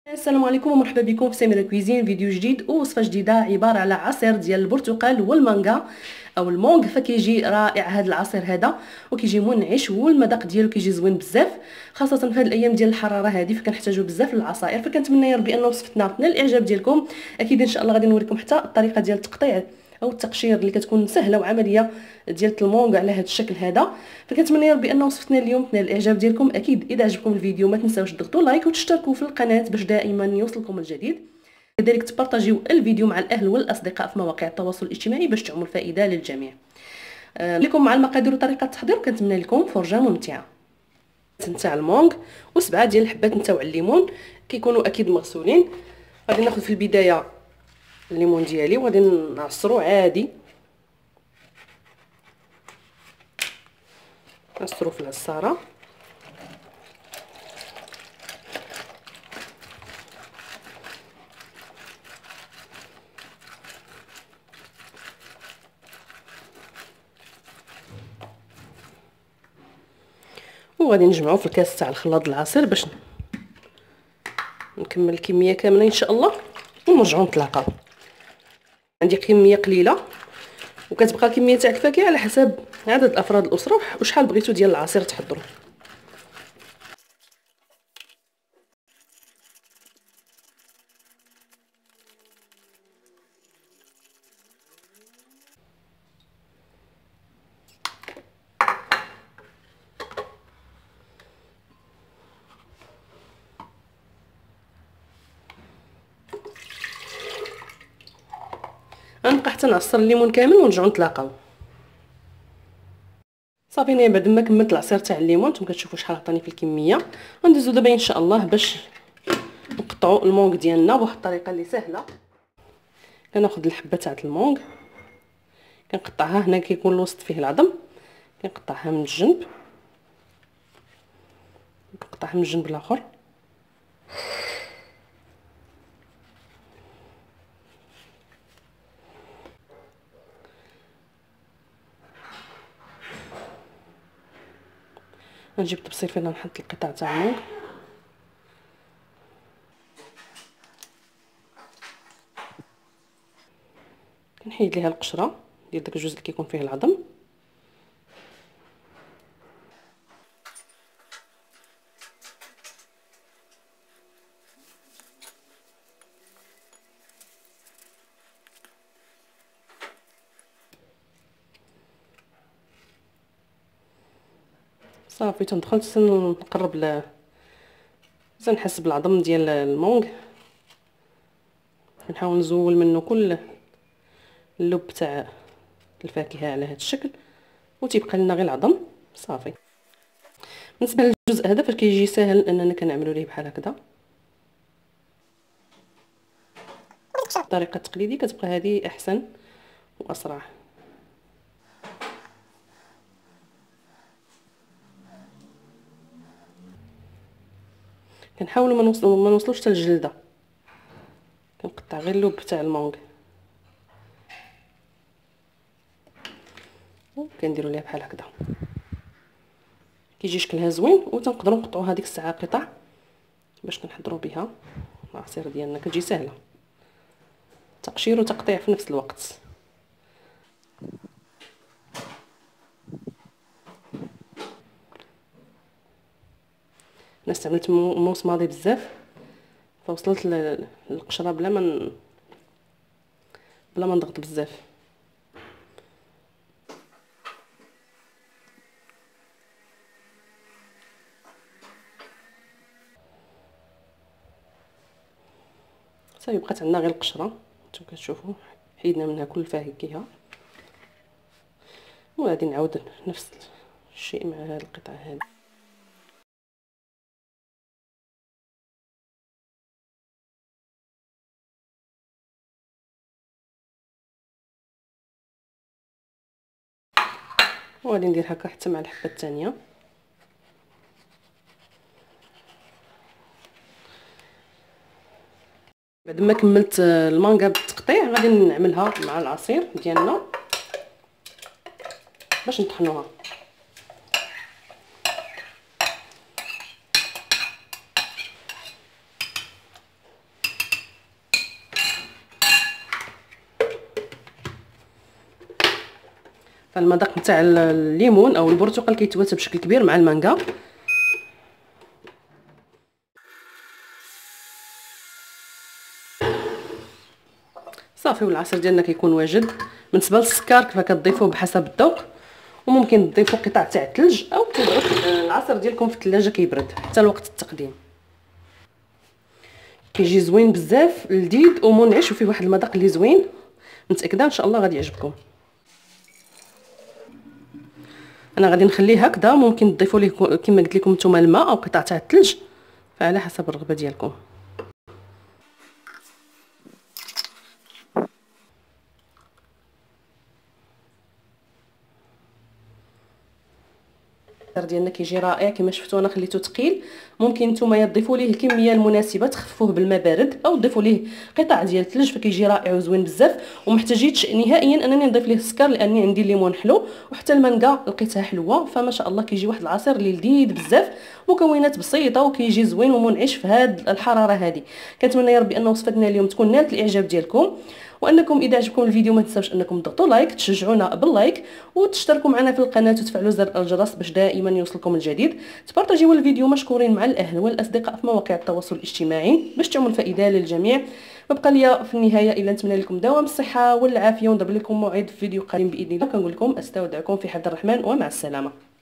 السلام عليكم ومرحبا بكم في سميرة كويزين. فيديو جديد ووصفه جديده عباره على عصير ديال البرتقال والمانغا او المونغ. فكيجي رائع هذا العصير هذا، وكيجي منعش والمذاق ديالو كيجي زوين بزاف، خاصه في هذه الايام ديال الحراره هذه فكنحتاجوا بزاف للعصائر. فكنتمنى يا ربي ان وصفتنا نال الاعجاب ديالكم. اكيد ان شاء الله غادي نوريكم حتى الطريقه ديال التقطيع او التقشير اللي كتكون سهله وعمليه ديال المونغ على هذا الشكل هذا. فكنتمنى يا ربي ان وصفتنا اليوم تنال الاعجاب ديالكم. اكيد اذا عجبكم الفيديو ما تنساوش تضغطوا لايك وتشتركوا في القناه باش دائما يوصلكم الجديد، كذلك تبارطاجيو الفيديو مع الاهل والاصدقاء في مواقع التواصل الاجتماعي باش تعم الفائده للجميع. لكم مع المقادير وطريقه التحضير، كنتمنى لكم فرجه ممتعه. نتاع المونغ و7 ديال الحبات نتاع الليمون كيكونوا اكيد مغسولين. غادي ناخذ في البدايه الليمون ديالي وغادي نعصرو عادي، نعصرو في العصاره. وغادي نجمعو في الكاس تاع الخلاط العصير باش نكمل الكميه كامله ان شاء الله ونرجعو نتلاقاو. عندي كميه قليله وكتبقى الكميه تاع الفاكهه على حسب عدد افراد الاسره وشحال بغيتو ديال العصير تحضروا. غنبقى حتى نعصر الليمون كامل ونرجعو نتلاقاو. صافي انا بعد ما كملت العصير تاع الليمون نتوما كتشوفوا شحال عطاني في الكميه. غندوزو دابا ان شاء الله باش نقطعوا المونغ ديالنا بواحد الطريقه اللي سهله. كناخذ الحبه تاع المونغ كنقطعها، هنا كيكون الوسط فيه العظم، كنقطعها من الجنب، كنقطعها من الجنب الاخر. غنجيب الطبسيل فين نحط القطع تاع المونغ. كنحيد ليها القشره ديال داك الجزء اللي كيكون فيه العظم. صافي تندخل نقرب نحس بالعظم ديال المونغ، نحاول نزول منه كل اللب تاع الفاكهه على هذا الشكل وتيبقى لنا غير العظم. صافي بالنسبه للجزء هذا فاش كيجي ساهل اننا كنعملوا ليه بحال هكذا. الطريقه التقليديه كتبقى هذه احسن واسرع. كنحاولوا ما نوصلوش حتى الجلده، كنقطع غير اللب تاع المونغ وكنديروا ليها بحال هكذا. كيجي شكلها زوين وتنقدروا نقطعوها ديك الساعه قطع باش كنحضروا بها العصير ديالنا. كتجي سهله، تقشير وتقطيع في نفس الوقت. انا استعملت موس ماضي بزاف فوصلت للقشره بلا ما نضغط بزاف. صافي بقات عندنا غير القشره، نتوما كتشوفوا حيدنا منها كل الفاكهه. وغادي نعاود نفس الشيء مع هذه القطعه هذه. وغادي ندير هكا حتى مع الحبه الثانيه. بعد ما كملت المانغا بالتقطيع غادي نعملها مع العصير ديالنا باش نطحنوها. فالمذاق نتاع الليمون او البرتقال كيتواتى بشكل كبير مع المانجا. صافي، والعصير ديالنا كيكون واجد. بالنسبه للسكر كيف كتضيفوه بحسب الذوق، وممكن تضيفوا قطع تاع الثلج او تدعوا العصير ديالكم في الثلاجه كيبرد حتى لوقت التقديم. كيجي زوين بزاف، لذيذ ومنعش وفيه واحد المذاق اللي زوين، متاكده ان شاء الله غادي يعجبكم. انا غادي نخليه هكذا، ممكن تضيفوا ليه كما قلت لكم نتوما الماء او قطع تاع الثلج، فعلى حسب الرغبه ديالكم. ديالنا كيجي رائع كما شفتوا. انا خليته ثقيل، ممكن نتوما تضيفوا ليه الكميه المناسبه، تخففوه بالماء بارد او تضيفوا ليه قطع ديال الثلج، فكيجي رائع وزوين بزاف. وما احتاجيتش نهائيا انني نضيف ليه السكر لاني عندي الليمون حلو وحتى المانجا لقيتها حلوه، فما شاء الله كيجي واحد العصير اللي لذيذ بزاف، مكونات بسيطه وكيجي زوين ومنعش في هذه الحراره هذه. كنتمنى يا ربي ان وصفتنا اليوم تكون نالت الاعجاب ديالكم، وانكم اذا عجبكم الفيديو ما تنساوش انكم تضغطوا لايك، تشجعونا باللايك، وتشتركوا معنا في القناه وتفعلوا زر الجرس باش دائما يوصلكم الجديد. تبارطاجيوا الفيديو مشكورين مع الاهل والاصدقاء في مواقع التواصل الاجتماعي باش تعم الفائده للجميع. بقى لي في النهايه الا نتمنى لكم دوام الصحه والعافيه، ونضرب لكم موعد في فيديو قادم باذن الله. كنقول لكم استودعكم في حفظ الرحمن ومع السلامه.